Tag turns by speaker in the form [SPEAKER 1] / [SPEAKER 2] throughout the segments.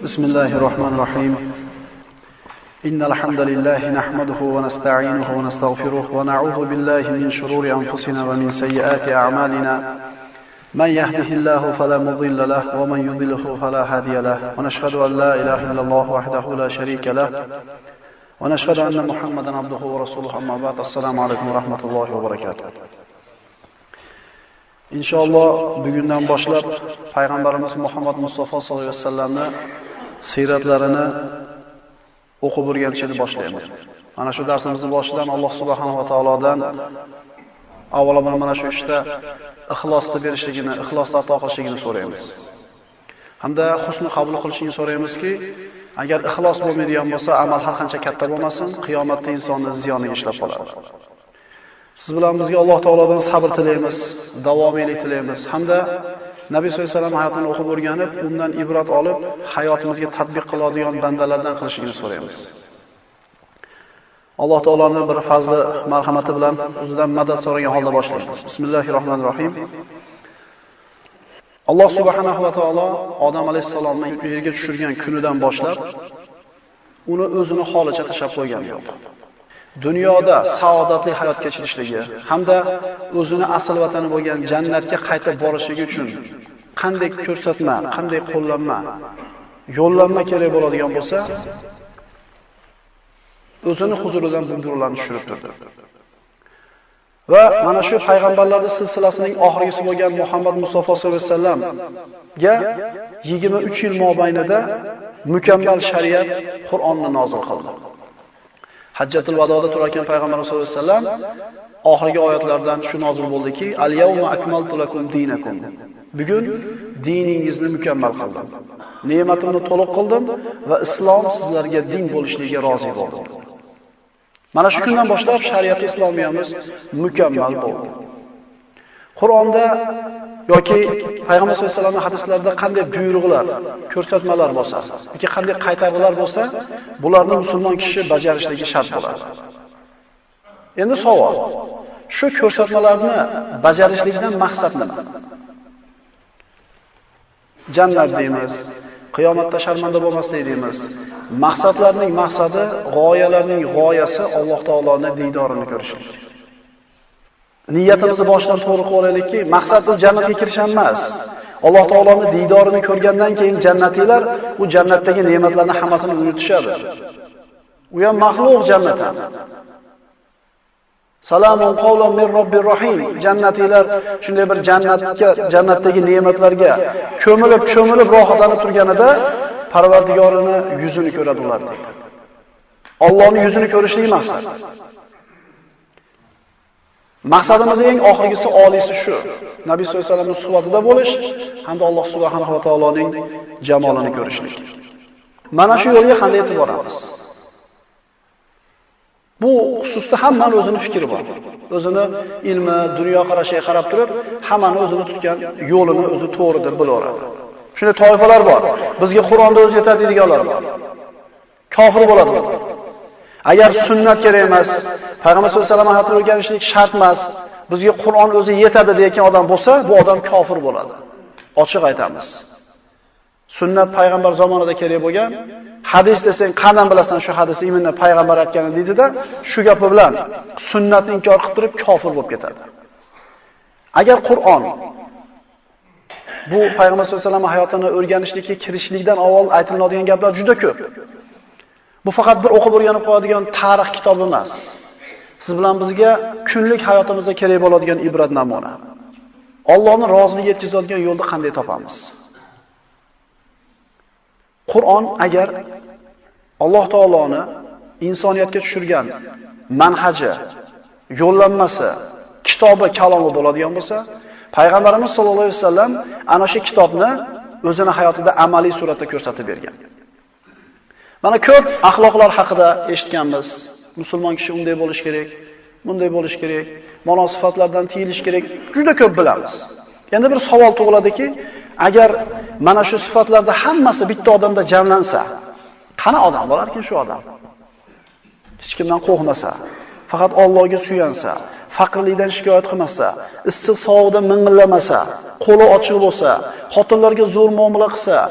[SPEAKER 1] بسم الله الرحمن الرحيم إن الحمد لله نحمده ونستعينه ونستغفره ونعوذ بالله من شرور أنفسنا ومن سيئات أعمالنا من يهده الله فلا مضل له ومن يضلل فلا هادي له ونشهد أن لا إله إلا الله وحده لا شريك له ونشهد أن محمدا عبده ورسوله أما بعد السلام عليكم ورحمة الله وبركاته. İnşallah bugünden boshlab Payg'ambarimiz Muhammad Mustafa sallallohu alayhi vasallamni siyratlarini o'qib o'rganishni boshlaymiz. Mana shu darsimizni boshidan Alloh subhanahu va taolodan avvalo mana shu ishda ixlosni berishligini, ixlosni ato qilishligini so'raymiz. Hamda husni qabul qilishini so'raymizki, agar ixlos bo'lmaydigan bo'lsa, amal har qancha katta bo'lmasin, qiyomatda insonni ziyoniga ishlab qoladi. Siz bilan bizga Alloh taolodan sabr tilaymiz, davomiylik tilaymiz hamda Nabiy sollallohu alayhi vasallam hayotini o'qib o'rganib, undan ibrat olib, hayotimizga tatbiq qiladigan bandalardan qilishini so'raymiz. Alloh taoloning bir fazli marhamati bilan o'zidan madad so'ragan holda boshlaymiz. Bismillahirrohmanirrohim. Alloh subhanahu va taolo Odam alayhisalomni yerga tushirgan kunidan boshlab uni o'zini holicha tashlab qo'ygan yo'q. Dunyoda saodatli hayot kechirishligi hamda o'zini asl vatani bo'lgan jannatga qaytib borishligi uchun qanday ko'rsatma, qanday qo'llanma, yo'llanma kerak bo'ladigan bo'lsa, o'zini huzuridan bundurularni tushirib turdi. Va mana shu payg'ambarlarning silsilasining oxirgisi bo'lgan Muhammad Mustafa sollallohu alayhi vasallamga 23 yil mobaynida mukammal shariat Qur'onni nozil qildi. Hajjatul Vadoda turarkan payg'ambarimiz sollallohu alayhi vasallam oxirgi oyatlardan shu nozil bo'ldiki, al-yawma akmaltu lakum dinakum. Bugun diningizni mukammal qildim. Ne'matimni to'liq qildim va islom sizlarga din bo'lishligiga rozi bo'ldim. Mana shu kundan boshlab shariat islomiyamiz mukammal bo'ldi. Qur'onda yoki payg'ambar sollallohu alayhi vasallamning hadislarida qanday buyruqlar, ko'rsatmalar bo'lsa, yoki qanday qaytaruvlar bo'lsa, bularni musulmon kishi bajarishligi shart bo'ladi. Endi savol, shu ko'rsatmalarni bajarishlikdan maqsad nima? Jannat deymiz, qiyomatda sharmanda bo'lmaslik deymiz. Maqsadlarning maqsadi, g'oyalarning g'oyasi Alloh taoloning diydorini ko'rishlik. Niyatimizni boshdan to'g'ri qilib olaylikki, maqsad bu jannatga kirish emas. Alloh taoloning diydorini ko'rgandan keyin jannatiylar bu jannatdagi ne'matlarni hammasini unutishadi. U ham maxluq jannat ham. Salamun qawlan min robbir rohim. Jannatiylar shunday bir jannatdagi ne'matlarga ko'milib rohatlanib turganida Parvardigorini yuzini ko'radi ular deydi. Allohning yuzini ko'rishlik maqsad. Maqsadimiz eng oxirgisi oliysi shu. Nabiy sollallohu alayhi vasallamning suhbatida bo'lish hamda Alloh subhanahu va taoloning jamolini ko'rishlik. Mana shu yo'lga qanday yetib boramiz? Bu xususda hammaning o'zining fikri bor. O'zini ilmi, dunyo qarashiga qarab turib, hammani o'zini tutgan yo'lini o'zi to'g'ri deb bilaveradi. Shunday toifalar bor. Bizga Qur'onda o'zi yetadi deganlar bor. Kofir bo'ladi. Agar sunnat kerak emas, payg'ambar sollallohu alayhi vasallam hayotini o'rganishlik shart emas, bizga Qur'on o'zi yetadi degan odam bo'lsa, bu odam kofir bo'ladi. Ochiq aytamiz. Sunnat payg'ambar zamonida kerak bo'lgan, hadis desang, qandan bilasan shu hadisni imonni payg'ambar aytganini deydi-da, shu gapi bilan sunnatni inkor qilib turib kofir bo'lib ketadi. Agar Qur'on bu payg'ambar sollallohu alayhi vasallam hayotini o'rganishlikka kirishlikdan avval aytiladigan gaplar juda ko'p. Bu faqat bir o'qib o'rganib qo'yadigan tarix kitobi emas. Siz bilan bizga kunlik hayotimizda kerak bo'ladigan ibrat namuna. Allohning roziligiga yetkazadigan yo'lni qanday topamiz? Qur'on agar Alloh taoloni insoniyatga tushirgan manhaji, yo'llanmasi, kitobi, kalomi bo'ladigan bo'lsa, payg'ambarimiz sollallohu alayhi vasallam ana shu kitobni o'zini hayotida amaliy suratda ko'rsatib bergan. Mana ko'p axloqlar haqida eshitganmiz. Musulmon kishi unday bo'lish kerak, bunday bo'lish kerak, mana sifatlardan tiyilish kerak, juda ko'p bilamiz. Endi bir savol tug'iladiki, agar mana shu sifatlarda hammasi bitta odamda jamlansa, qani odam bo'larkin shu odam? Hech kimdan qo'rqmasa, faqat Allohga suyansa, faqirlikdan shikoyat qilmasa, issiq sovuqda ming'illamasa, qo'li ochiq bo'lsa, xotinlarga zo'r muomala qilsa,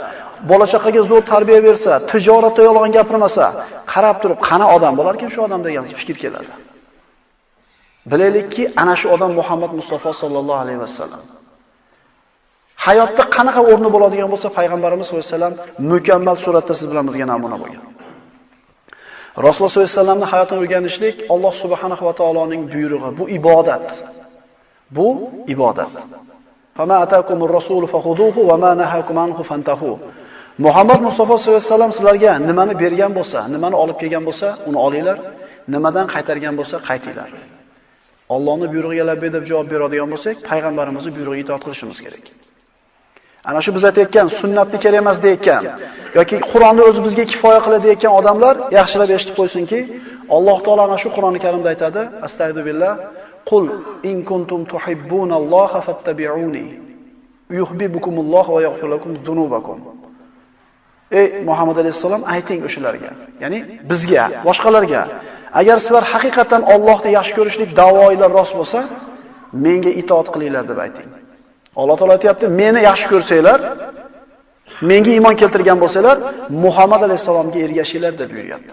[SPEAKER 1] bola chaqaga zo'r tarbiya bersa, tijoratda yolg'on gapirmasa, qarab turib, qana odam bo'larkin shu odam degan fikr keladi. Bilaylikki, ana shu odam Muhammad Mustafa sallallohu alayhi vasallam. Hayotda qanaqa o'rni bo'ladigan bo'lsa, payg'ambarimiz sollallohu alayhi vasallam mukammal suratda siz bilan bizga namuna bo'lgan. Rasululloh sollallohu alayhi vasallamning hayotini o'rganishlik Alloh subhanahu va taoloning buyrug'i. Bu ibodat. Bu ibodat. Fama atakumur rasul fakhuduhu va ma nahakum anhu fantahu. Muhammad Mustafa sollallohu alayhi vasallam sizlarga nimani bergan bo'lsa, nimani olib kelgan bo'lsa, uni olinglar, nimadan qaytargan bo'lsa, qaytinglar. Allohning buyrug'iga labbay deb javob beradigan bo'lsak, payg'ambarimizning buyrug'iga itoat qilishimiz kerak. Ana shu biz aytayotgan sunnatni kerak emas deyotgan yoki Qur'onni o'zi bizga kifoya qiladi deyotgan odamlar yaxshilab eshitib qo'ysinki, Alloh taolo ana shu Qur'oni Karimda aytadi: Astagfirullah, qul in kuntum tuhibbunalloha fattabi'uni yuhibbukumulloh va yaghfir lakum dhunubakum. Ey Muhammad alayhisalom, ayting o'shalarga, ya'ni bizga, boshqalarga, agar sizlar haqiqatan Allohni yaxshi ko'rishlik da'voinglar rost bo'lsa, menga itoat qilinglar deb ayting. Alloh taolo aytayapti, meni yaxshi ko'rsanglar, menga iymon keltirgan bo'lsanglar, Muhammad alayhisalomga ergashinglar deb buyuryapti.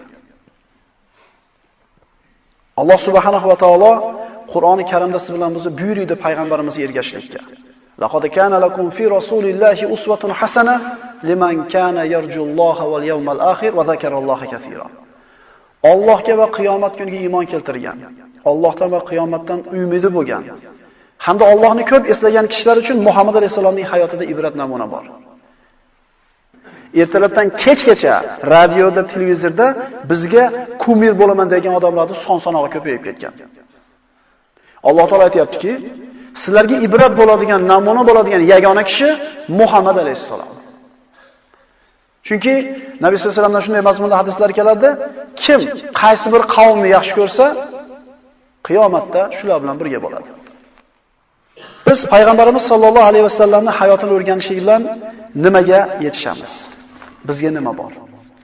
[SPEAKER 1] Alloh subhanahu va taolo Qur'oni Karimda siz bilan bizni buyuriydi payg'ambarimizga ergashishlikka. Laqad kana lakum fi rasulillahi uswatun hasana liman kana yarjulloha wal yawmal akhir va zakaralloha kaseeran. Allohga va qiyomat kuniga iymon keltirgan, Allohdan va qiyomatdan umidi bo'lgan hamda Allohni ko'p eslagan kishilar uchun Muhammad alayhisolamning hayotida ibrat namuna bor. Ertalabdan kechgacha radioda, televizorda bizga kumir bo'laman degan odamlarning son-sanog'i ko'payib ketgan. Alloh taolo aytayaptiki, sizlarga ibrat bo'ladigan, namuna bo'ladigan yagona kishi Muhammad alayhisalom. Chunki Nabiy sollallohu alayhi vasallamdan shunday mazmunda hadislar keladi, kim qaysi bir qavmni yaxshi ko'rsa, qiyomatda shular bilan birga bo'ladi. Biz payg'ambarimiz sollallohu alayhi vasallamning hayotini o'rganishlik bilan nimaga yetishamiz? Bizga nima bor?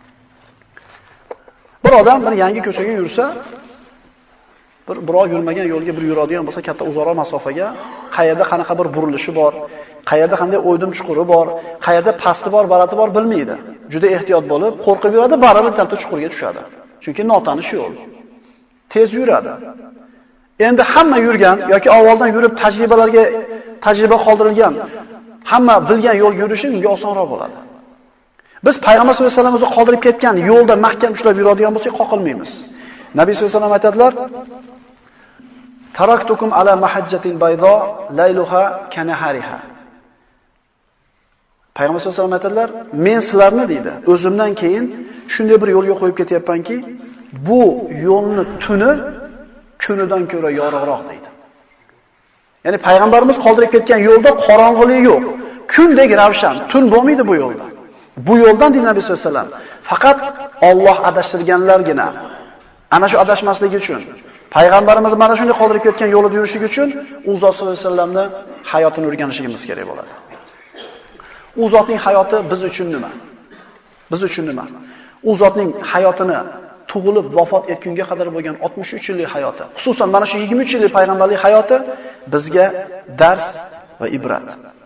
[SPEAKER 1] Bir odam bir yangi ko'chaga yursa, birov yurmagan yo'lga bir yuradigan bo'lsa, katta uzoq masofaga, qayerda qanaqa bir burilishi bor, qayerda qanday o'ydim chuquri bor, qayerda pasti bor, barati bor bilmaydi. Juda ehtiyot bo'lib, qo'rqib yuradi, baribir katta chuqurga tushadi. Chunki notanish yo'l. Tez yuradi. Endi hamma yurgan yoki avvaldan yurib tajriba qoldirilgan, hamma bilgan yo'lga yurishi unga osonroq bo'ladi. Biz payg'ambar sollallohu alayhi vasallam o'zi qoldirib ketgan yo'lda mahkam ushlab yuradigan bo'lsak, qoqilmaymiz. Nabiy sollallohu alayhi vasallam aytadilar: "Taraktukum ala mahajjatil baydo layluha kanahariha." Payg'ambar sollallohu alayhi vasallam aytadilar: "Men sizlarni deydi, o'zimdan keyin shunday bir yo'lga qo'yib ketyapmanki, bu yo'lni tuni kunidan ko'ra yorug'roq" deydi. Ya'ni payg'ambarimiz qoldirib ketgan yo'lda qorong'ulik yo'q. Kundek ravshan, tun bo'lmaydi bu yo'lda. Bu yo'ldan deydi Nabiy sollallohu alayhi vasallam, faqat Alloh adashtirganlargina ana shu adashmasligi uchun, payg'ambarimiz mana shunday qoldirib ketgan yo'lida yurishligi uchun u zot sollallohu alayhi vasallamning hayotini o'rganishimiz kerak bo'ladi. U zotning hayoti biz uchun nima? Biz uchun nima? U zotning hayotini tug'ilib vafot etgunga qadar bo'lgan 63 yillik hayoti, xususan mana shu 23 yillik payg'ambarlik hayoti bizga dars va ibrat.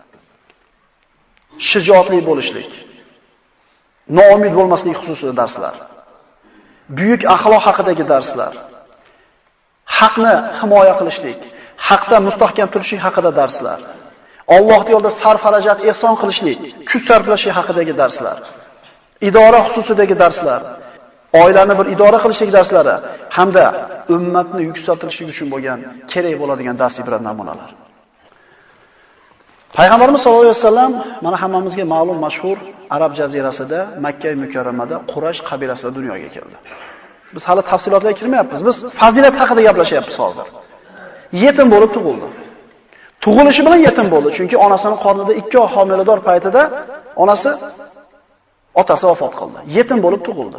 [SPEAKER 1] Shijoatli bo'lishlik, noumid bo'lmaslik xususida darslar. Buyuk axloq haqidagi darslar. Haqni himoya qilishlik, haqda mustahkam turishlik haqida darslar. Alloh yo'lida sarf-xarajat ehson qilishlik, kuch sarflashlik haqidagi darslar. Idora xususidagi darslar. Oilani bir idora qilishlik darslari hamda ummatni yuksaltirishlik uchun bo'lgan kerak bo'ladigan dars ibrat namunalar. Payg'ambarimiz sollallohu alayhi vasallam mana hammamizga ma'lum mashhur Arab jazirasida, Makka mukarramada Quraysh qabilasida dunyoga keldi. Biz hali tafsilotlarga kirmayapmiz. Biz fazilat haqida gaplashyapmiz hozir. Yetim bo'lib tug'ildi. Tug'ilishi bilan yetim bo'ldi, chunki onasining qornida 2 oy homilador paytida otasi vafot qildi. Yetim bo'lib tug'ildi.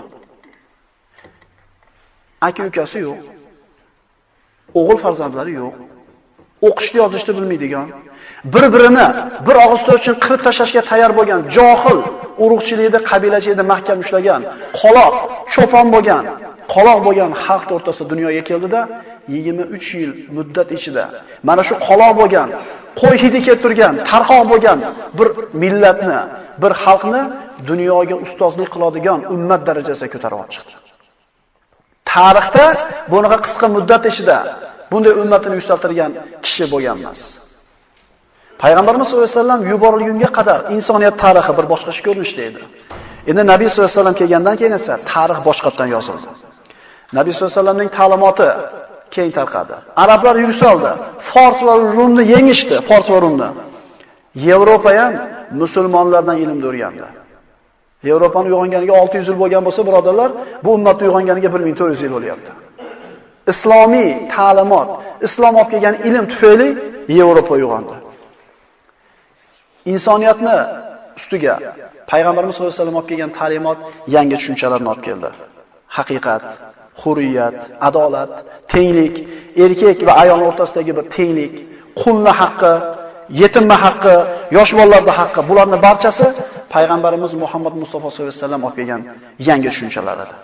[SPEAKER 1] Aka-ukasi yo'q. O'g'il farzandlari yo'q. O'qishni yozishni bilmaydigan, bir-birini bir og'iz so'z uchun qirib tashlashga tayyor bo'lgan, johil, urug'chilikda, qabilachilikda mahkam ushlagan, qoloq, cho'pon bo'lgan, qoloq bo'lgan xalq o'rtasida dunyoga keldida 23 yil muddat ichida mana shu qoloq bo'lgan, qo'y hidi kelib turgan, tarqoq bo'lgan bir millatni, bir xalqni dunyoga ustozlik qiladigan ummat darajasiga ko'tarib olib chiqdi. Tarixda bunaqa qisqa muddat ichida bunday ummatni yuksaltirgan kishi bo'lgan emas. Payg'ambarimiz sollallohu alayhi vasallam yuborilgunga qadar insoniyat tarixi bir boshqacha ko'rinishda edi. Endi Nabiy sollallohu alayhi vasallam kelgandan keyin esa tarix boshqatdan yozildi. Nabiy sollallohu alayhi vasallamning ta'limoti keng tarqadi. Arablar yuksaldi. Fors va Rumni yengishdi, Fors va Rumni. Yevropa ham musulmonlardan ilmni o'rgandi. Yevropaning uyg'onganiga 600 yil bo'lgan bo'lsa, birodarlar, bu ummatning uyg'onganiga 1400 yil bo'lyapti. Islomiy ta'limot, islom olib kelgan ilm tufayli Yevropa uyg'ondi. Insoniyatni ustiga Payg'ambarimiz sollallohu alayhi vasallam olib kelgan ta'limot yangi tushunchalarni olib keldi. Haqiqat, hurriyat, adolat, tenglik, erkak va ayol o'rtasidagi bir tenglik, qulni haqqi, yetimma haqqi, yosh bolalarning haqqi, bularning barchasi Payg'ambarimiz Muhammad Mustafa sollallohu alayhi vasallam olib kelgan yangi tushunchalar edi.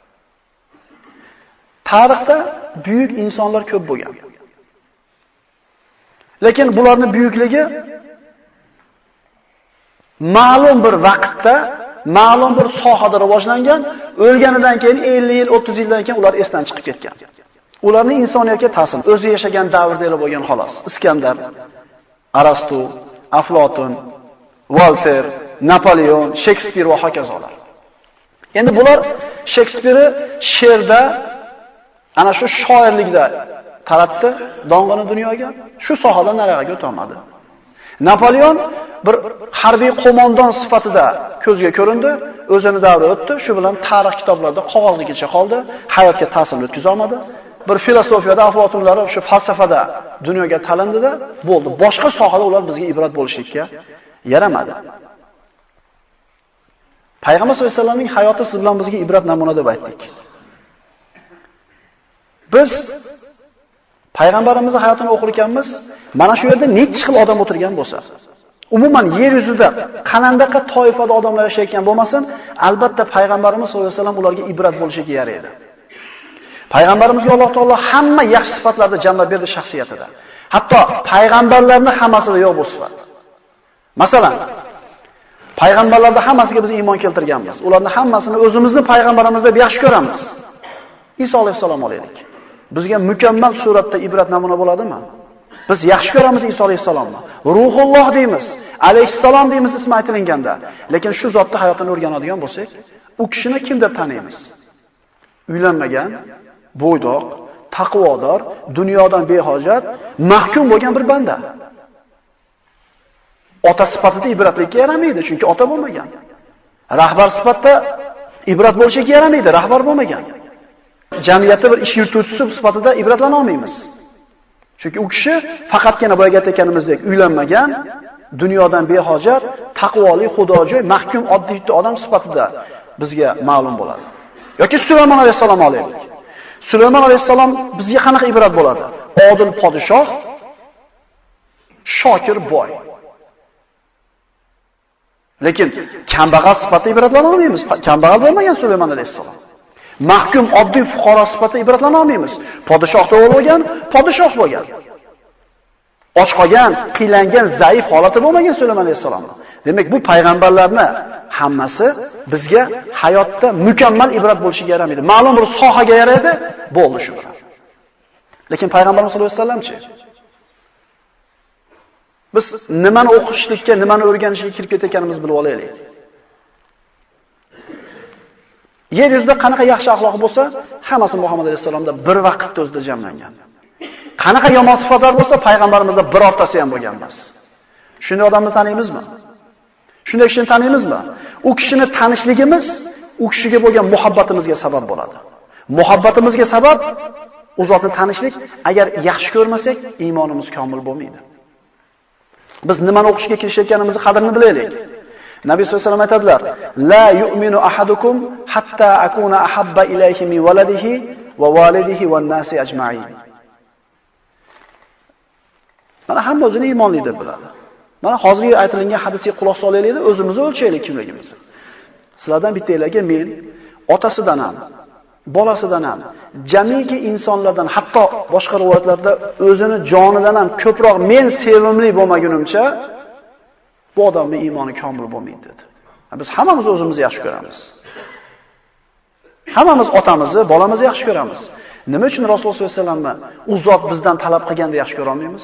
[SPEAKER 1] Tarixda buyuk insonlar ko'p bo'lgan. Lekin bularning buyukligi ma'lum bir vaqtda, ma'lum bir sohada rivojlangan, o'lganidan keyin 50 yil, 30 yildan keyin ular esdan chiqib ketgan. Ularning insoniyatga ta'siri o'zi yashagan davrda bo'lgan xolos. Iskandar, Arastu, Aflotun, Volter, Napoleon, Shakespeare va hokazolar. Endi bular Shakespeare she'rda, ana shu shoirlikda taratdi dong'ini dunyoga, shu sohadan nariga o'tolmadi. Napoleon bir harbiy qo'mondon sifatida ko'zga ko'rindi, o'zini davri o'tdi, shu bilan tarix kitoblarida qog'ozligicha qoldi, hayotga ta'sir o'tkaza olmadi. Bir filosofiyada Aflotunlar, shu falsafada dunyoga talindida bo'ldi. Boshqa sohada ular bizga ibrat bo'lishlikka yaramadi. Payg'ambar sollallohu alayhi vasallamning hayoti siz bilan bizga ibrat namuna deb aytdik. Biz payg'ambarimizning hayotini o'qir ekanmiz, mana shu yerda necha xil odam o'tirgan bo'lsa, umuman yer yuzida qanandaqa toifada odamlar yashayotgan bo'lmasin, albatta payg'ambarimiz sollallohu alayhi vasallam ularga ibrat bo'lishiga yaraydi. Payg'ambarimizga Alloh taolo hamma yaxshi sifatlarni jamlab berdi shaxsiyatida. Hatto payg'ambarlarning hammasida yo'q bu sifat. Masalan, payg'ambarlarning hammasiga biz iymon keltirganmiz. Ularning hammasini o'zimizni payg'ambarimiz deb yaxshi ko'ramiz. Iso alayhisalom olaylik. Bizga mukammal suratda ibrat namuna bo'ladimi? Biz yaxshi ko'ramiz Iso alayhisalomni. Ruhulloh deymiz, alayhissalom deymiz ismi aytilganda. Lekin shu zotning hayotini o'rganadigan bo'lsak, u kishini kim deb taniymiz? Uylanmagan, bo'ydoq, taqvodor, dunyodan behojat, mahkum bo'lgan bir banda. Ota sifatida ibratlikka yaramaydi, chunki ota bo'lmagan. Rahbar sifatida ibrat bo'lishiga yaramaydi, rahbar bo'lmagan. Jamiyatda bir ish yurituvchisi sifatida ibratlana olmaymiz. Chunki u kishi faqatgina boyaga aytganimizdek uylanmagan, dunyodan behojat, taqvoli, xudojo'y, mahkum oddiy odam sifatida bizga ma'lum bo'ladi. Yoki Sulaymon alayhisalom olaylik. Sulaymon alayhisalom bizga qanaqa ibrat bo'ladi? Odil podshoh, shokir boy. Lekin kambag'al sifatida ibratlana olmaymiz. Kambag'al bo'lmagan Sulaymon alayhisalom. Mahkum oddiy fuqaro sifatida ibratlana olmaymiz. Podshoh bo'lgan, podshoh bo'lgan. Och qolgan, qiylangan, zaif holati bo'lmagan Sulaymon alayhisalom. Demak, bu payg'ambarlarni hammasi bizga hayotda mukammal ibrat bo'lishiga yaramaydi. Ma'lum bir sohaga yaraydi, bo'ldi shu bilan. Lekin payg'ambarimiz sollallohu alayhi vasallamchi? Biz nimani o'qishlikka, nimani o'rganishga kirib ketayotganimizni bilib olaylik. Yer yuzida qanaqa yaxshi axloq bo'lsa, hammasi Muhammad alayhisalomda bir vaqtda o'zida jamlangan. Qanaqa yomon sifatlar bo'lsa, payg'ambarimizda birortasi ham bo'lgan emas. Shunday odamni taniymizmi? Shunday kishini taniymizmi? U kishini tanishligimiz u kishiga bo'lgan muhabbatimizga sabab bo'ladi. Muhabbatimizga sabab u zotni tanishlik, agar yaxshi ko'rmasak, iymonimiz komil bo'lmaydi. Biz nimani o'qishga kirishayotganimizni qadrini bilaylik. Nabiy sollallohu alayhi vasallam aytadilar: "La yu'minu ahadukum hatta akuna ahabba ilayhi min waladihi va walidihi wan nasi ajma'in." Mana hamma o'zini iymonli deb biladi. Mana hozirgi aytilgan hadisga quloq solaylik-da, o'zimizni o'lchaylik kimligimizni. Sizlardan bittanglarga men otasidan ham, bolasidan ham, jamiki insonlardan, hatto boshqa rivoyatlarda o'zini jonidan ham ko'proq men sevimli bo'lmagunimcha bu odamning iymoni komil bo'lmaydi dedi. Biz hammamiz o'zimizni yaxshi ko'ramiz. Hammamiz otamizni, bolamizni yaxshi ko'ramiz. Nima uchun Rasululloh sollallohu alayhi vasallamni u zot bizdan talab qilganda yaxshi ko'ra olmaymiz?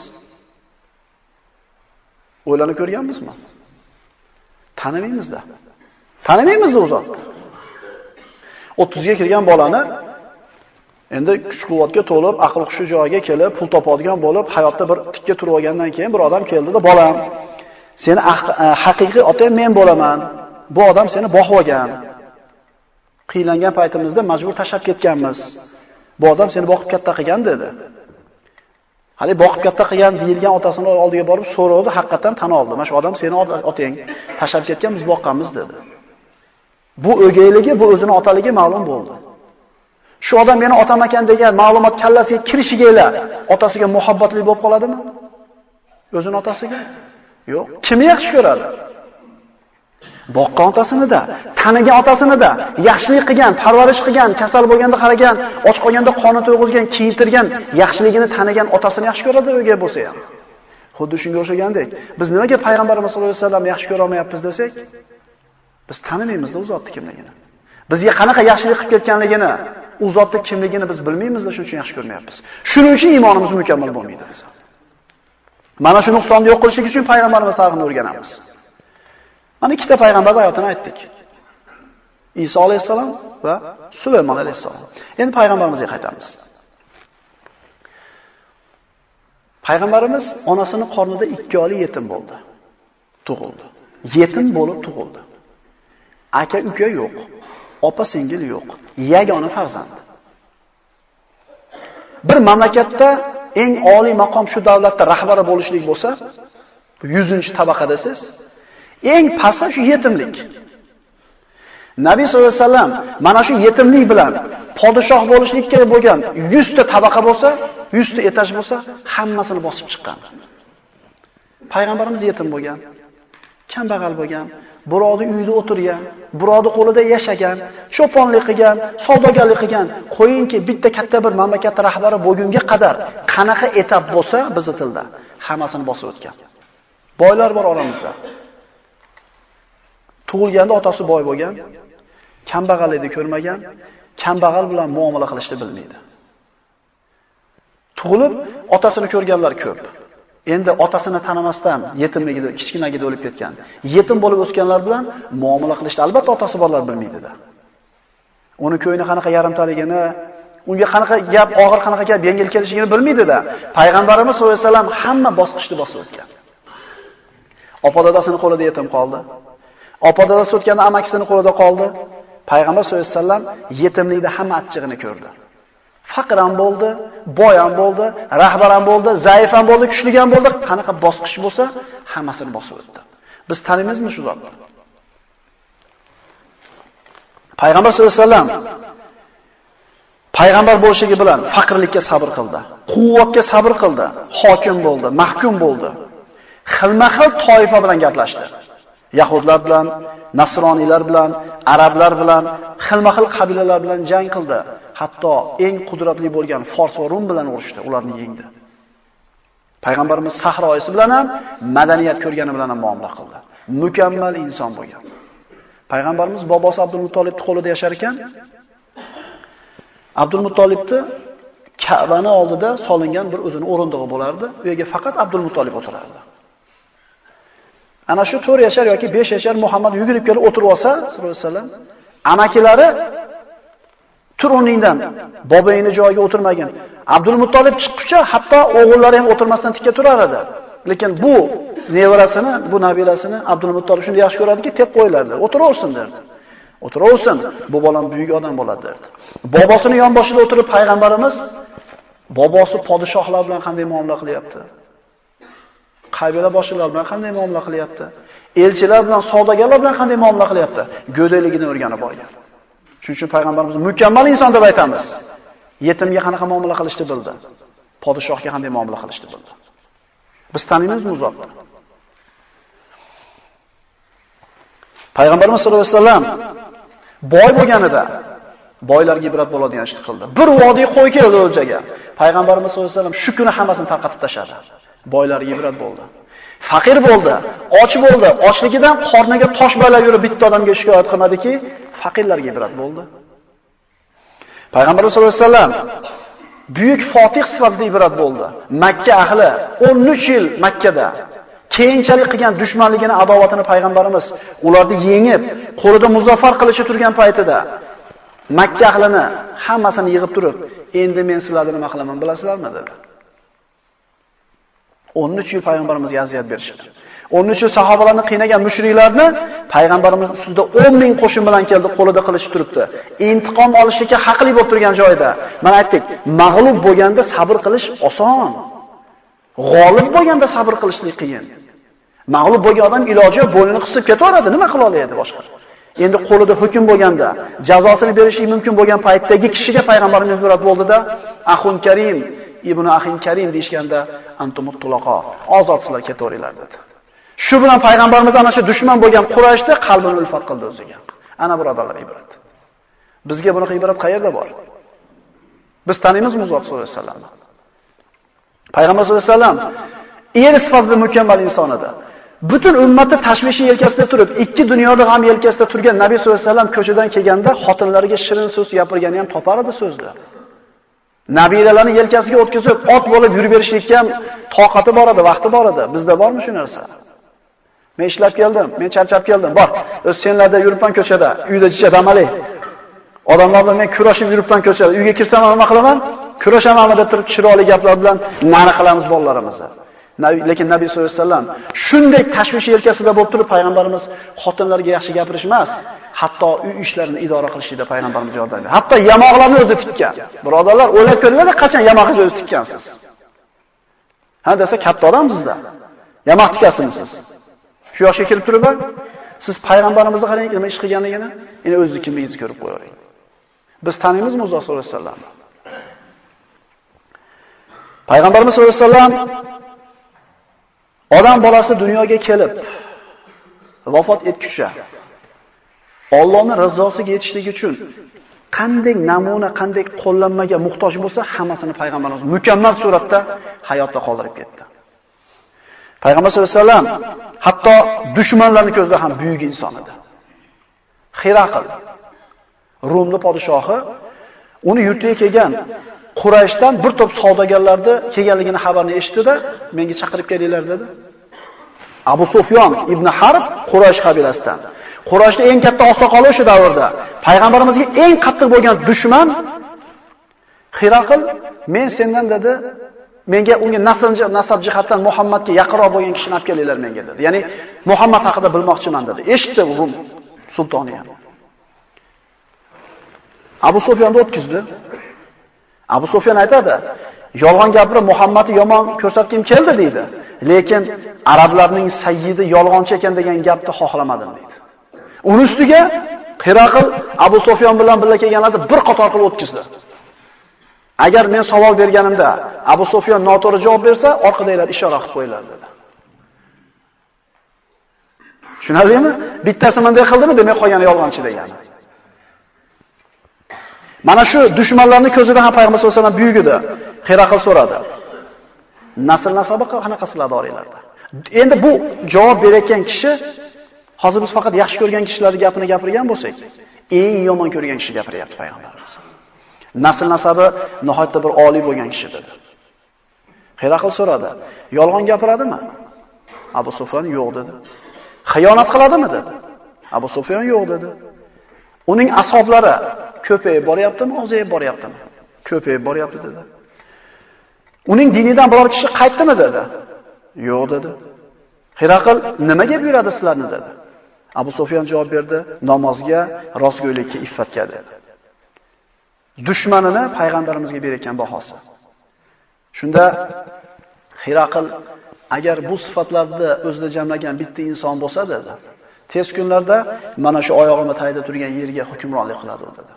[SPEAKER 1] O'ylanib ko'rganmizmi? Tanimaymiz-da. Tanimaymiz u zotni. 30 ga kirgan bolani endi kuch-quvvatga to'lib, aql hushi joyiga kelib, pul topadigan bo'lib, hayotda bir tikka turib olgandan keyin bir odam keldi-da, "Bolam, seni haqiqiy otang men bo'laman. Bu odam seni boqib olgan. Qiylangan paytimizda majbur tashab ketganmiz. Bu odam seni boqib katta qilgan" dedi. Hali boqib katta qilgan deyilgan otasini oldiga borib so'radi, haqiqatan tan oldi. "Mana shu odam seni otang, tashab ketgan, biz boqqanmiz" dedi. Bu o'gayligi, bu o'zini otaligi ma'lum bo'ldi. Shu odam meni otam ekan degan ma'lumot kallasiga kirishiga otasiga muhabbatli bo'lib qoladimi? O'zini otasiga? Yo'q. Kimni yaxshi ko'radi? Boqqan otasini-da, tanigan otasini-da, yaxshilik qilgan, parvarish qilgan, kasal bo'lganda qaragan, och qolganda qoni to'yg'izgan, kiyintirgan, yaxshiligini tanigan otasini yaxshi ko'radi o'gay bo'lsa ham. Xuddi shunga o'xshagandek, biz nimaga payg'ambarimiz sollallohu alayhi vasallam yaxshi ko'ra olmayapmiz desak, biz tanimaymiz-da u zotni kimligini. Bizga qanaqa yaxshilik qilib ketganligini, u zotni kimligini biz bilmaymiz-da, shuning uchun yaxshi ko'rmayapmiz. Shuning uchun iymonimiz mukammal bo'lmaydi biz. Mana shu nuqsonni yo'q qilishlik uchun payg'ambarimiz tarixini o'rganamiz. Mana ikkita payg'ambar hayotini aytdik. Iso alayhisalom va Sulaymon alayhisalom. Endi payg'ambarimizga qaytamiz. Payg'ambarimiz onasining qornida 2 oylik yetim bo'ldi. Tug'ildi. Yetim bo'lib tug'ildi. Aka uka yo'q, opa singil yo'q, yagona farzand. Bir mamlakatda eng oliy maqom shu davlatda rahbari bo'lishlik bo'lsa, 100-tabaqa desiz, eng pasti shu yetimlik. Nabiy sollallohu alayhi vasallam mana shu yetimlik bilan podshoh bo'lishlikka bo'lgan 100 ta tabaqa bo'lsa, 100 ta etaj bo'lsa, hammasini bosib chiqqan. Payg'ambarimiz yetim bo'lgan, kambag'al bo'lgan, birovning uyida o'tirgan, birovning qo'lida yashagan, cho'ponlik qilgan, savdogarlik qilgan. Qo'yingki, bitta katta bir mamlakat rahbari bo'lgunga qadar qanaqa etap bo'lsa, bizning tilda hammasini bosib o'tgan. Boylar bor oramizda. Tug'ilganda otasi boy bo'lgan, kambag'allikni ko'rmagan, kambag'al bilan muomala qilishni bilmaydi. Tug'ilib otasini ko'rganlar ko'p. Endi otasini tanimasdan yetimligida, kichkinagida o'lib ketgan. Yetim bo'lib o'sganlar bilan muomala qilishni albatta otasi borlar bilmaydi-da. Uni ko'yini qanaqa yarimtaligini, unga qanaqa gap, og'ir qanaqa gap yengil kelishligini bilmaydi-da. Payg'ambarimiz sollallohu alayhi vasallam hamma bosqichni bosib o'tgan. Opa dadasining qo'lida yetim qoldi. Opa dadasi o'tganda amakisining qo'lida qoldi. Payg'ambar sollallohu alayhi vasallam yetimlikda hamma achchig'ini ko'rdi. Faqir ham bo'ldi, boy ham bo'ldi, rahbar ham bo'ldi, zaif ham bo'ldi, kuchli ham bo'ldi. Qanaqa bosqich bo'lsa, hammasini bosib o'tdi. Biz tanimizmi shu zotni? Payg'ambar sollallohu alayhi vasallam payg'ambar bo'lishligi bilan faqirlikka sabr qildi, quvvatga sabr qildi, hokim bo'ldi, mahkum bo'ldi. Xilma-xil toifa bilan gaplashdi. Yahudlar bilan, nasroniylar bilan, arablar bilan, xilma-xil qabilalar bilan jang qildi. Hatto eng qudratli bo'lgan Fors va Rum bilan urushdi, ularni yengdi. Payg'ambarimiz sahroisi bilan ham, madaniyat ko'rgani bilan ham muomala qildi. Mukammal inson bo'lgan. Payg'ambarimiz bobosi Abdulmuttolibning qo'lida yashar ekan, Abdulmuttolibni Ka'bani oldida solingan bir o'zining o'rindig'i bo'lardi. U yerga faqat Abdulmuttolib o'tirardi. Ana shu 4 yashar yoki 5 yashar Muhammad yugurib kelib o'tirib olsa, sollallohu alayhi vasallam, amakilari tur o'rningdan, boboyini joyiga o'tirmagan. Abdulmuttolib chiqquncha hatto o'g'illari ham o'tirmasdan tikka turar edi. Lekin bu nevarasini, bu nabilasini Abdulmuttolib shunday yaxshi ko'radiki, tep qo'ylardi. O'tiraversin derdi. O'tiraversin, bu bolam buyuk odam bo'ladi derdi. Bobosini yon boshida o'tirib payg'ambarimiz bobosi podshohlar bilan qanday muomala qilyapti? Qabila boshliqlar bilan qanday muomala qilyapti? Elchilar bilan, savdogarlar bilan qanday muomala qilyapti? Go'dayligini o'rganib borgan. Shuning uchun payg'ambarimiz mukammal inson deb aytamiz. Yetimga qanaqa muomala qilishni bildi. Podshohga qanday muomala qilishni bildi. Biz tanimizmi u zotni? Payg'ambarimiz sollallohu alayhi vasallam boy bo'lganida boylarga ibrat bo'ladigan ishni qildi. Bir vodiy qo'y keldi o'ljaga. Payg'ambarimiz sollallohu alayhi vasallam shu kuni hammasini tarqatib tashladi. Boylarga ibrat bo'ldi. Faqir bo'ldi, och bo'ldi. Ochligidan qorniga tosh baylab yurib bitta odamga shikoyat qilmadiki, faqirlarga ibrat bo'ldi. Payg'ambarimiz sollallohu alayhi vasallam buyuk fotih sifatida ibrat bo'ldi. Makka ahli 13 yil Makkada keyinchalik qilgan dushmanligini, adovatini payg'ambarimiz ularni yengib, qo'lida muzaffar qilishi turgan paytida Makka ahlini hammasini yig'ib turib, endi men sizlarni nima qilaman bilasizlarmi dedi. 13 yil payg'ambarimizga aziyat berishdi. 13 yil sahobalarni qiynagan mushriklarni payg'ambarimiz ustida 10 ming qo'shin bilan keldi, qo'lida qilish turibdi. Intiqom olishga haqli bo'lib turgan joyda, mana aytdik, mag'lub bo'lganda sabr qilish oson. G'olib bo'lganda sabr qilishlik qiyin. Mag'lub bo'lgan odam iloji bo'ynini qisib ketaveradi, nima qila oladi boshqa? Endi qo'lida hukm bo'lganda, jazosini berishi mumkin bo'lgan paytdagi kishiga payg'ambarimiz ibrat bo'ldida, Axun Karim, ibn Axin Karim deyshganda, antumut tuloqo, ozodsizlar ketaveringlar dedi. Shu bilan payg'ambarimiz ana shu dushman bo'lgan Qurayshni qalbini ulfat qildi o'ziga. Ana birodarlar ibrat. Bizga bunaqa ibrat qayerda bor? Biz taniymiz Muhammad sollallohu alayhi vasallam. Payg'ambar sollallohu alayhi vasallam er sifatida mukammal inson edi. Butun ummatni tashvishi yelkasida turib, ikki dunyoda ham yelkasida turgan Nabiy sollallohu alayhi vasallam ko'chadan kelganda xotinlariga shirin so'z gapirgani ham topar edi so'zni. Nabiylarni yelkasiga o'tkazib, ot bo'lib yurib berishlikka ham toqati bor edi, vaqti bor edi. Bizda bormi shu narsa? Men ishlab keldim, men charchab keldim. Bor, o'z senlarda yuribman ko'chada, uyda jichab amali. Odamlar bilan men kurashib yuribman ko'chada. Uyga kirsam nima qilaman? Kurashamanmi deb turib chiroyli gaplar bilan nari qilamiz bolalarimizni. Lekin Nabiy sollallohu alayhi vasallam shunday tashvish yelkasida bo'lib turib payg'ambarimiz xotinlarga yaxshi gapirish emas, hatto uy ishlarini idora qilishida payg'ambarimiz yordam berdi. Hatto yamoqlarni o'zi tikkan. Birodarlar, o'ylab ko'ringlar, qachon yamoqni o'zi tikkansiz? Ha desa katta odamsizda. Yamoq tikasizmi siz? Shu yoshga kelib turibman, siz payg'ambarimizni qarang, nima ish qilganligini, endi o'zingizni kimligingizni ko'rib qo'ying. Biz taniymiz Muhammad sollallohu alayhi vasallam. Payg'ambarimiz sollallohu alayhi vasallam odam bolasi dunyoga kelib vafot etguncha Allohning rizosiga yetishlik uchun qanday namuna, qanday qo'llanmaga muhtoj bo'lsa, hammasini payg'ambarimiz mukammal suratda hayotda qoldirib ketdi. Payg'ambar sollallohu alayhi vasallam hatto dushmanlarning ko'zida ham buyuk inson edi. Hiraql, Rumning podshohi, uni yurtiga kelgan Qurayshdan bir to'p savdogarlarni kelganligini xabarini eshitdi-da, menga chaqirib kelinglar dedi. Abu Sufyon ibn Harb Quraysh qabilasidan. Qurayshning eng katta oqsoqoli o'sha davrda. Payg'ambarimizga eng qattiq bo'lgan dushman Hiraql, men sendan dedi, menga unga nasab jihatdan Muhammadga yaqinroq bo'lgan kishini olib kelinglar menga dedi. Ya'ni Muhammad haqida bilmoqchiman dedi. Eshitdi Rum sultoni ham. Abu Sufyonni o'tkizdi. Abu Sufyon aytadi, yolg'on gapirib Muhammadni yomon ko'rsatgim keldi deydi. Lekin arablarning sayyidi yolg'onchi ekan degan gapni xohlamadim deydi. Uning ustiga Hiraql Abu Sufyon bilan birga kelganlarni bir qator qilib o'tkazdi. Agar men savol berganimda Abu Sufyon noto'g'ri javob bersa, orqadagilar ishora qilib qo'yiladi dedi. Tushunarlimi? Bittasi bunday qildimi, demak qolgani yolg'onchi degani. Mana shu dushmanlarning ko'zida ham payg'ambar sollallohu alayhi vasallam buyuk edi. Hiraql so'radi. Nasl nasabi qanaqa sizlarda oranglarda? Endi bu javob berayotgan kishi hozir biz faqat yaxshi ko'rgan kishilarning gapini gapirgan bo'lsak, eng yomon ko'rgan kishi gapiryapti payg'ambarimiz. Nasl nasabi nihoyatda bir oliy bo'lgan kishi dedi. Hiraql so'radi. Yolg'on gapiradimi? Abu Sufyon yo'q dedi. Xiyonat qiladimi dedi. Abu Sufyon yo'q dedi. Uning ashablari ko'payib boryaptimi, ozayib boryaptimi? Ko'payib boryapti dedi. Uning dinidan biror kishi qaytdimi dedi. Yo'q dedi. Hiraql nimaga buyuradi sizlarni dedi. Abu Sufyon javob berdi, namozga, rostgo'ylikka, iffatga dedi. Dushmanini payg'ambarimizga berayotgan bahosi. Shunda Hiraql agar bu sifatlarni o'zida jamlagan bitta inson bo'lsa dedi, tez kunlarda mana shu oyog'imni tagida turgan yerga hukmronlik qiladi dedi.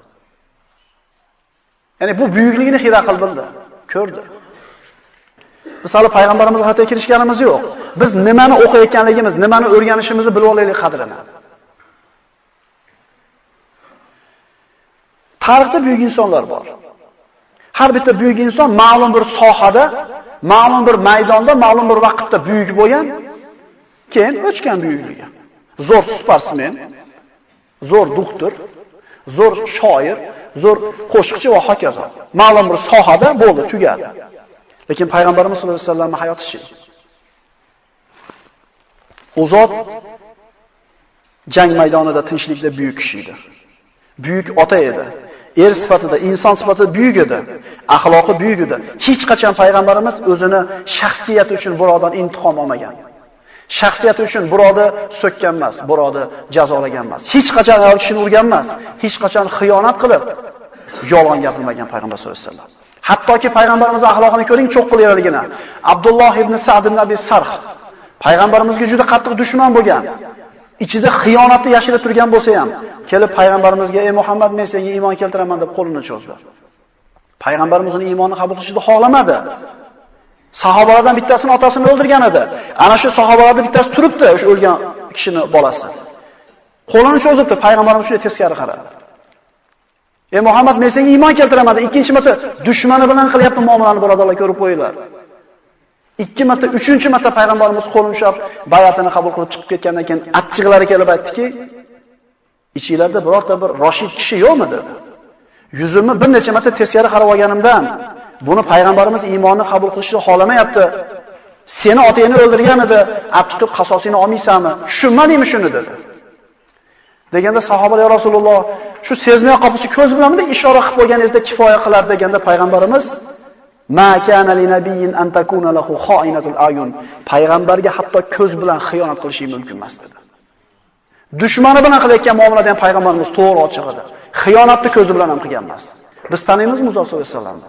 [SPEAKER 1] Ya'ni bu buyukligini Hiraql bildi, ko'rdi. Biz hali payg'ambarimiz hayotiga kirishganimiz yo'q. Biz nimani o'qiyotganligimiz, nimani o'rganishimizni bilib olaylik qadrini. Tarixda buyuk insonlar bor. Har bitta buyuk inson ma'lum bir sohada, ma'lum bir maydonda, ma'lum bir vaqtda buyuk bo'lgan, keyin o'chgan buyukligi. Zo'r sportsmen, zo'r doktor, zo'r shoir, zo'r qo'shiqchi va hokazo. Ma'lum bir sohada bo'ldi, tugadi. Lekin payg'ambarimiz sollallohu alayhi vasallamning hayoti-chi? U zot jang maydonida tinchlikda buyuk kishi edi. Buyuk ota edi. Er sifatida, inson sifatida buyuk edi. Axloqi buyuk edi. Hech qachon payg'ambarimiz o'zini shaxsiyati uchun birovdan intiqom olmagan. Shaxsiyati uchun birovni so'kkan emas, birovni jazolagan emas. Hech qachon ayol kishini urgan emas. Hech qachon xiyonat qilib yolg'on gapirmagan payg'ambar sollallohu alayhi vasallam. Hattoki payg'ambarimizning axloqini ko'ring, cho'q qilaverligini. Abdulloh ibn Sa'd ibn Abi Sarh payg'ambarimizga juda qattiq dushman bo'lgan. Ichida xiyonatni yashirib turgan bo'lsa ham, kelib payg'ambarimizga: "Ey Muhammad, men senga iymon keltiraman" deb qo'lini cho'zdi. Payg'ambarimiz uning iymonini qabul qilishni xohlamadi. Sahobalardan bittasini otasini o'ldirgan edi. Ana shu sahobalardan bittasi turibdi, o'sha o'lgan kishini bolasi. Qo'lini cho'zibdi, payg'ambarimiz shunday teskari qaradi. "Ey Muhammad, men senga iymon keltiraman" deb ikkinchi marta dushmani bilan qilyapti muomalani, birodarlar, ko'rib qo'yinglar. Ikki marta, uchinchi marta payg'ambarimiz qo'lini ushlab bay'atini qabul qilib chiqib ketgandan keyin achchig'lari kelib aytdiki, "Ichinglarda birorta bir roshid kishi yo'qmi?" dedi. Yuzimni bir necha marta teskari qarab olganimdan, buni payg'ambarimiz iymonni qabul qilishni xohlamayapti. Seni otangni o'ldirgan edi, olib chiqib qasosini olmaysanmi? Tushunmadingmi shuni dedi. Deganda sahobalar: "Ya Rasululloh, shu sezmay qolsa ko'z bilanmi ishora qilib qo'yganingizda kifoya qilar" deganda payg'ambarimiz: "Ma kana li nabiyyin an takuna lahu kha'inatul ayun." Payg'ambarga hatto ko'z bilan xiyonat qilish mumkin emas dedi. Dushmani bilan qilayotgan muomalada ham payg'ambarimiz to'g'ri ochiq edi. Xiyonatni ko'zi bilan ham qilgan emas. Biz taniymizmi Muso sollallohu alayhi vasallamni?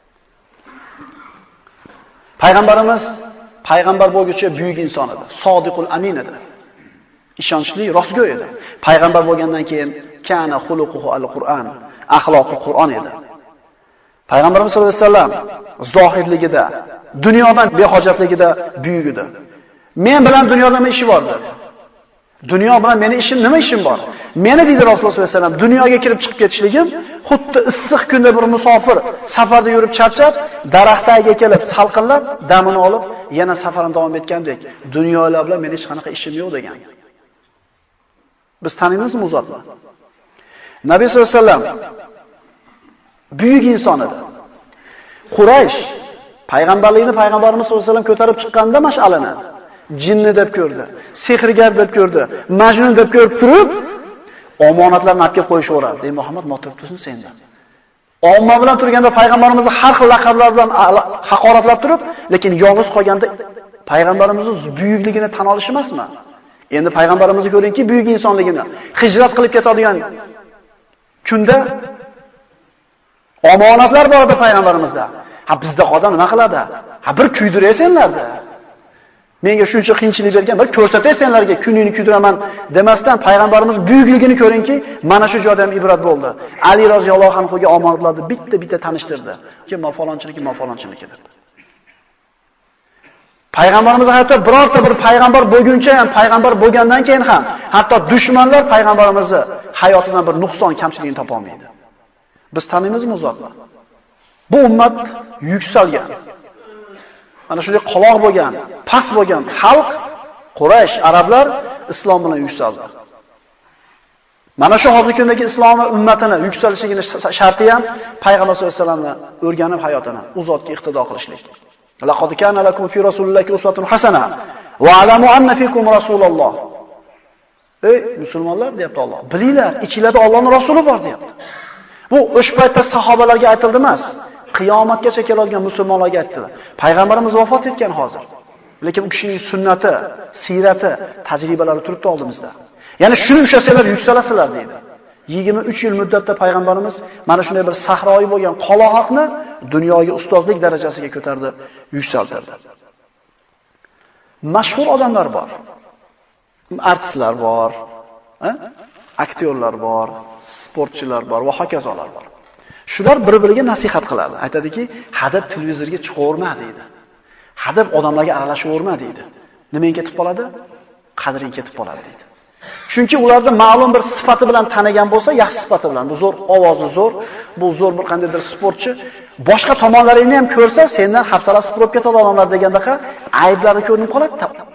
[SPEAKER 1] Payg'ambarimiz payg'ambar bo'lguncha buyuk inson edi. Sodiqul amin edi. Ishonchli, rostgo'y edi. Payg'ambar bo'lgandan keyin kana xuluquhu al-Qur'an, axloqi Qur'on edi. Payg'ambarimiz sollallohu alayhi vasallam zohirligida, dunyodan behojatligida buyuk edi. Men bilan dunyoda nima ishi bor dedi. Dunyo bilan meni ishim nima ishim bor? Meni deydi Rasululloh sollallohu alayhi vasallam dunyoga kirib chiqib ketishligim xuddi issiq kunda bir musofir safarda yurib charchab, daraxt tagiga kelib salqinlab, damini olib, yana safarini davom etgandek, dunyolar bilan meni hech qanaqa ishim yo'q degan. Biz taniymizmi u zotni? Nabiy sollallohu alayhi vasallam buyuk inson edi. Quraysh payg'ambarlikni payg'ambarimiz sollallohu alayhi vasallam ko'tarib chiqqanda mash'alani jinni deb ko'rdi, sehrgar deb ko'rdi, majnun deb ko'rib turib, omonatlarni olib kelib qo'yishaveradi. "Ey Muhammad, nima turibsan senda?" Omma bilan turganda payg'ambarimizni har xil laqablar bilan haqoratlab turib, lekin yolg'iz qolganda payg'ambarimizning buyukligini tan olish emasmi? Endi payg'ambarimizni ko'ringki, buyuk insonligini. Hijrat qilib ketadigan kunda omonatlar bor edi payg'ambarimizda. Ha bizda odam nima qiladi? Ha bir kuydiraysenlarda. Menga shuncha qiyinchilik bergan, bir ko'rsatay senlarga kuningni kuydiraman demasdan payg'ambarimiz buyukligini ko'ringki, mana shu joyda ham ibrat bo'ldi. Ali roziyallohu anhuga omonatlarni bitta tanishtirdi. Kim falonchilik deb. Payg'ambarimiz hayotda birorta bir payg'ambar bo'lguncha ham, payg'ambar bo'lgandan keyin ham, hatto dushmanlar payg'ambarimizni hayotidan bir nuqson, kamchiligini topa olmaydi. Biz taniymizmi u zotni? Bu ummat yuksalgan. Mana shunday qaloq bo'lgan, past bo'lgan xalq, Quraysh, arablar islom bilan yuksaldi. Mana shu hozirgi kundagi islom ummatini yuksalishligini sharti ham payg'ambar sollallohu alayhi vasallamni o'rganib hayotini u zotga iqtido qilishlik. Laqad kana lakum fi rasulillahi uswatun hasana va alamu anna fikum rasululloh. Ey musulmonlar deyapti Alloh. Bilinglar, ichingizda Allohning rasuli bor deyapti. Bu o'sha paytda sahobalarga aytildi emas. Qiyomatgacha keladigan musulmonlarga aytdilar. Payg'ambarimiz vafot etgan hozir. Lekin u kishining sunnati, sirati, tajribalari turibdi oldimizda. Ya'ni shuni ushlasalar yuksalasizlar deydi. 23 yil muddatda payg'ambarimiz mana shunday bir sahroyi bo'lgan qoloqni dunyoga ustozlik darajasiga ko'tardi, yuksaltirdi. Mashhur odamlar bor. Artistlar bor, aktyorlar bor, sportchilar bor va hokazolar bor. Shular bir-biriga nasihat qiladi. Aytadiki, hadab televizorga chiqaverma deydi. Hadab odamlarga aralashaverma deydi. Nimaga ketib qoladi? Qadring ketib qoladi deydi. Chunki ularni ma'lum bir sifati bilan tanigan bo'lsa, yaxshi sifati bilan, bu zo'r ovozi zo'r, bu zo'r bir qandaydir sportchi, boshqa tomonlaringni ham ko'rsa, sendan hafsalasi qurib ketadi odamlar degandaqa ayblari ko'rinib qoladi.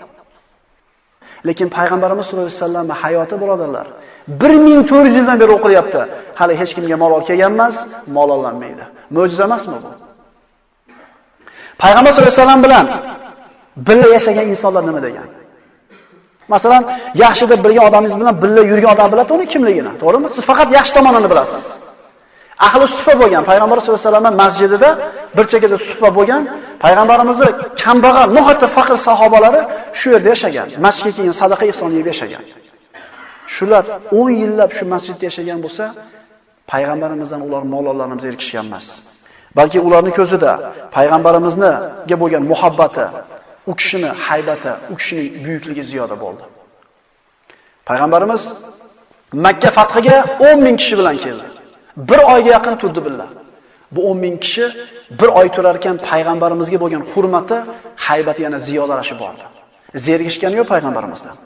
[SPEAKER 1] Lekin payg'ambarimiz sollallohu alayhi vasallam hayoti birodarlar 1400 yildan beri o'qilyapti. Hali hech kimga malol kelgan emas, malollanmaydi. Mo'jiza emasmi bu? Payg'ambar sollallohu alayhi vasallam bilan birga yashagan insonlar nima degan? Masalan, yaxshi deb bilgan odamingiz bilan birga yurgan odam biladi uni kimligini, to'g'rimi? Siz faqat yaxshi tomonini bilasiz. Ahli sufa bo'lgan payg'ambar sollallohu alayhi vasallam masjidida bir chekada sufa bo'lgan, payg'ambarimizning kambag'al, nihoyatda faqir sahobalari shu yerda yashagan. Masjidga keyin sadaqa ihson yeb yashagan. Shular 10 yillab shu masjidda yashagan bo'lsa, payg'ambarimizdan ular mol-mollarni zerikishgan emas. Balki ularning ko'zida payg'ambarimizga bo'lgan muhabbati, u kishining haybati, u kishining buyukligi ziyoda bo'ldi. Payg'ambarimiz Makka fathiga 10 ming kishi bilan keldi. Bir oyga yaqin turdi billah. Bu 10 ming kishi bir oy turar ekan payg'ambarimizga bo'lgan hurmati, haybati yana ziyodalashib bordi. Zerikishgani yo'q payg'ambarimizdan.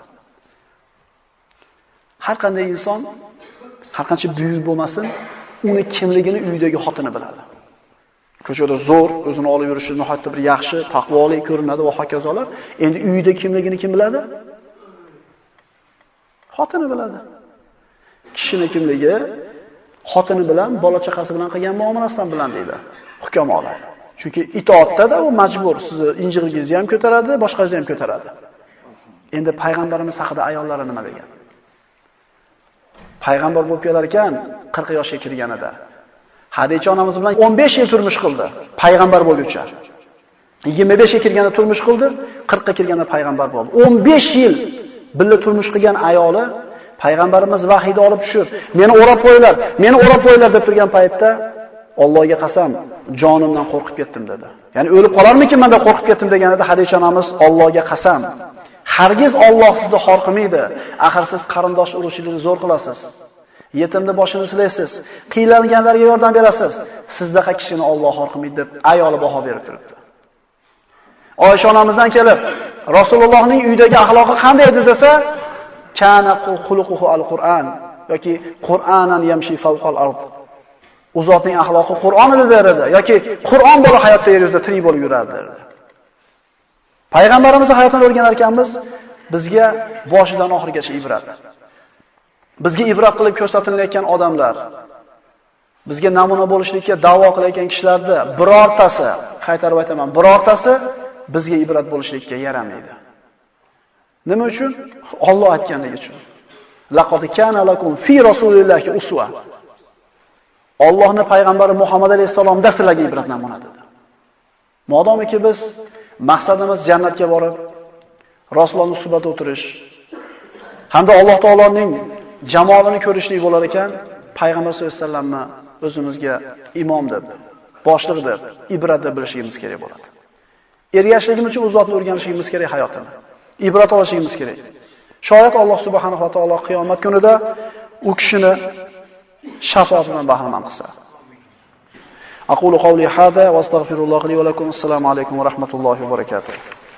[SPEAKER 1] Har qanday inson, har qancha buyuk bo'lmasin, uni kimligini uyidagi xotini biladi. Ko'chada zo'r, o'zini olib yurishi nihoyatda bir yaxshi, taqvoli ko'rinadi va hokazolar. Endi uyida kimligini kim biladi? Xotini biladi. Kishining kimligi xotini bilan, bola chaqasi bilan qilgan muomalasidan bilan deydi hukamolar. Chunki itoatda u majbur, sizni injig'ingizni ham ko'taradi, boshqangizni ham ko'taradi. Endi payg'ambarimiz haqida ayollari nima degan? Payg'ambar bo'lib kelar ekan 40 yoshga kirganida Hadicha onamiz bilan 15 yil turmush qildi, payg'ambar bo'lguncha. 25 ga kirganda turmush qildi, 40 ga kirganda payg'ambar bo'ldi. 15 yil birga turmush qilgan ayoli payg'ambarimiz vahiyni olib tushib, meni o'rab qo'yinglar deb turgan paytda Allohga qasam, jonimdan qo'rqib ketdim dedi. Ya'ni o'lib qolarmikin menda qo'rqib ketdim deganida Hadicha onamiz Allohga qasam, hargiz Alloh sizni xor qilmaydi. Axir siz qarindosh urushingizni zo'r qilasiz. Yetimni boshini silaysiz, qiylanganlarga yordam berasiz. Sizdaqa kishini Alloh xor qilmaydi deb ayoli baho berib turibdi. Oysha onamizdan kelib, Rasulullohning uydagi axloqi qanday edi desa, kana xuluquhu al-Qur'an yoki Qur'anan yamshi fawqal ard. U zotning axloqi Qur'on edi derdi yoki Qur'on bo'lib hayotda yer yuzida tirik bo'lib yurardi derdi. Payg'ambarimizning hayotini o'rganar ekanmiz, bizga boshidan oxirigacha ibrat. Bizga ibrat qilib ko'rsatilayotgan odamlar, bizga namuna bo'lishlikka da'vo qilayotgan kishilarda birortasi, qaytarib aytaman, birortasi bizga ibrat bo'lishlikka yaramaydi. Nima uchun? Alloh aytganligi uchun. Laqad kana lakum fi rasulillahi uswa. Allohning payg'ambari Muhammad alayhisalomda sizlarga ibrat namuna dedi. Modomiki biz maqsadimiz jannatga borib, Rasulullohning suhbatida o'tirish hamda Alloh taoloning jamolini ko'rishlik bo'lar ekan, payg'ambar sollallohu alayhi vasallamni o'zimizga imom deb, boshliq deb, ibrat deb bilishimiz kerak bo'ladi. Ergashligimiz uchun u zotni o'rganishimiz kerak hayotini. Ibrat olishimiz kerak. Shoyat Alloh subhanahu va taolo qiyomat kunida u kishini shafoatidan bahramand qilsa. Aqulu qawli hada va astaghfirulloh li va lakum. Assalomu alaykum va rahmatullohi va barakatuh.